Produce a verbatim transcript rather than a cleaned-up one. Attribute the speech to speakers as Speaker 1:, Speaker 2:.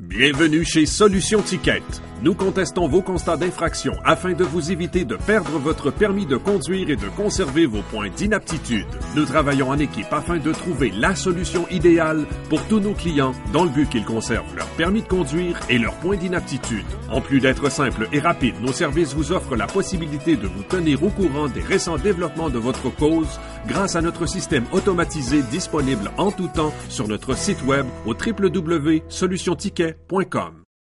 Speaker 1: Bienvenue chez Solution Ticket. Nous contestons vos constats d'infraction afin de vous éviter de perdre votre permis de conduire et de conserver vos points d'inaptitude. Nous travaillons en équipe afin de trouver la solution idéale pour tous nos clients dans le but qu'ils conservent leur permis de conduire et leurs points d'inaptitude. En plus d'être simple et rapide, nos services vous offrent la possibilité de vous tenir au courant des récents développements de votre cause grâce à notre système automatisé disponible en tout temps sur notre site web au w w w point solution ticket point com.